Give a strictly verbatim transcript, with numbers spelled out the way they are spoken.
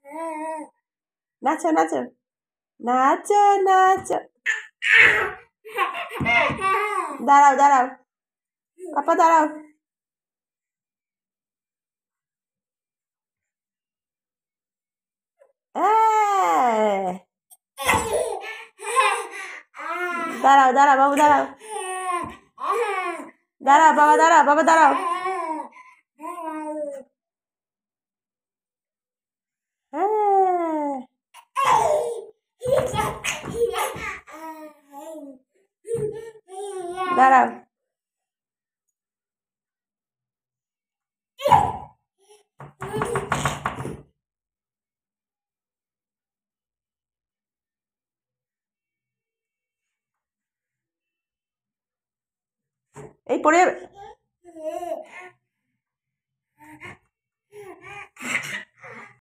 নাচো নাচো নাচো নাচো। দাঁড়াও দাঁড়াও পাপা দাঁড়াও। দাঁড়াও দাঁড়াও বাবু দাঁড়াও দাঁড়াও বাবা দাঁড়াও বাবা দাঁড়াও। দাঁড়াও এই পড়ে